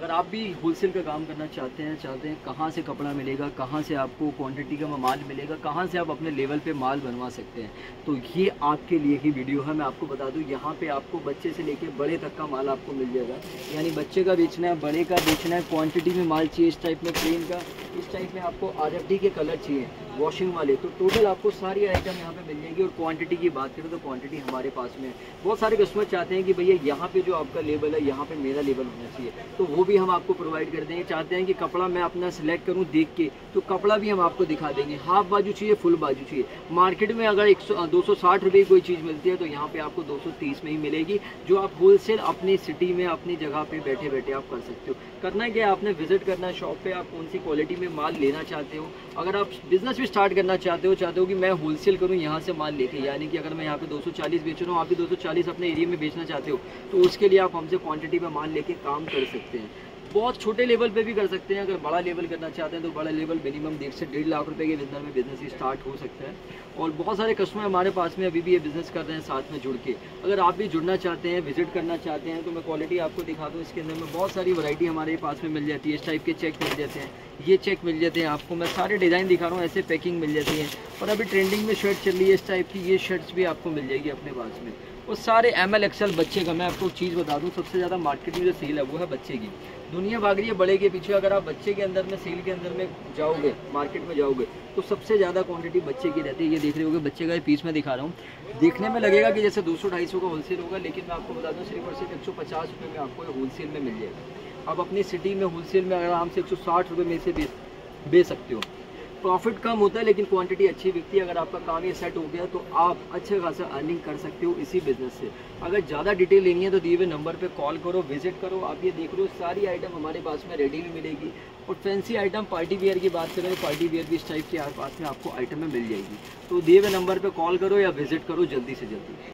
अगर आप भी होलसेल का काम करना चाहते हैं कहाँ से कपड़ा मिलेगा, कहाँ से आपको क्वांटिटी का माल मिलेगा, कहाँ से आप अपने लेवल पे माल बनवा सकते हैं, तो ये आपके लिए ही वीडियो है। मैं आपको बता दूं, यहाँ पे आपको बच्चे से लेके बड़े तक का माल आपको मिल जाएगा। यानी बच्चे का बेचना है, बड़े का बेचना है, क्वांटिटी में माल चाहिए, इस टाइप में प्लेन का, इस टाइप में आपको RFD के कलर चाहिए वॉशिंग वाले, तो टोटल आपको सारी आइटम यहाँ पे मिल जाएगी। और क्वांटिटी की बात करें तो क्वांटिटी हमारे पास में है। बहुत सारे कस्टमर चाहते हैं कि भैया यहाँ पे जो आपका लेवल है, यहाँ पे मेरा लेवल होना चाहिए, तो वो भी हम आपको प्रोवाइड कर देंगे। चाहते हैं कि कपड़ा मैं अपना सिलेक्ट करूँ देख के, तो कपड़ा भी हम आपको दिखा देंगे। हाफ बाजू चाहिए, फुल बाजू चाहिए। मार्केट में अगर 260 रुपये कोई चीज़ मिलती है, तो यहाँ पे आपको 230 में ही मिलेगी, जो आप होलसेल अपनी सिटी में अपनी जगह पे बैठे बैठे आप कर सकते हो। करना क्या, आपने विजिट करना है शॉप पे, आप कौन सी क्वालिटी में माल लेना चाहते हो। अगर आप बिजनेस भी स्टार्ट करना चाहते हो कि मैं होलसेल करूं यहाँ से माल लेके, यानी कि अगर मैं यहाँ पे 240 बेच रहा हूँ, आप भी 240 अपने एरिया में बेचना चाहते हो, तो उसके लिए आप हमसे क्वांटिटी में माल लेके काम कर सकते हैं। बहुत छोटे लेवल पे भी कर सकते हैं। अगर बड़ा लेवल करना चाहते हैं तो बड़ा लेवल मिनिमम 1.5 से 1.5 लाख रुपए के अंदर में बिजनेस स्टार्ट हो सकता है। और बहुत सारे कस्टमर हमारे पास में अभी भी ये बिज़नेस कर रहे हैं साथ में जुड़ के। अगर आप भी जुड़ना चाहते हैं, विजिट करना चाहते हैं, तो मैं क्वालिटी आपको दिखा दूँ। इसके अंदर में बहुत सारी वैरायटी हमारे पास में मिल जाती है। इस टाइप के चेक मिल जाते हैं, ये चेक मिल जाते हैं आपको। मैं सारे डिज़ाइन दिखा रहा हूँ, ऐसे पैकिंग मिल जाती है। और अभी ट्रेंडिंग में शर्ट चल रही है इस टाइप की, ये शर्ट्स भी आपको मिल जाएगी अपने पास में। वो सारे ML XL बच्चे का, मैं आपको चीज़ बता दूं, सबसे ज़्यादा मार्केट में जो सेल है वो है बच्चे की। दुनिया भाग रही है बड़े के पीछे, अगर आप बच्चे के अंदर में सेल के अंदर में जाओगे, मार्केट में जाओगे, तो सबसे ज़्यादा क्वांटिटी बच्चे की रहती है। ये देख रहे होगे बच्चे का पीस में दिखा रहा हूँ। देखने में लगेगा कि जैसे 200-250 का होलसेल होगा, लेकिन मैं आपको बता दूँ सिर्फ और सिर्फ 150 रुपये में आपको होलसेल में मिल जाएगा। आप अपनी सिटी में होलसेल में आराम से 160 रुपये में से बेच सकते हो। प्रॉफिट कम होता है लेकिन क्वांटिटी अच्छी बिकती है। अगर आपका काम ये सेट हो गया तो आप अच्छे खासा अर्निंग कर सकते हो इसी बिज़नेस से। अगर ज़्यादा डिटेल लेनी है तो दिए हुए नंबर पे कॉल करो, विजिट करो। आप ये देख लो सारी आइटम हमारे पास में रेडी भी मिलेगी। और फैंसी आइटम पार्टी वेयर की बात करें तो पार्टी वेयर भी इस टाइप के पास में आपको आइटम में मिल जाएगी। तो दिए हुए नंबर पर कॉल करो या विजिट करो जल्दी से जल्दी।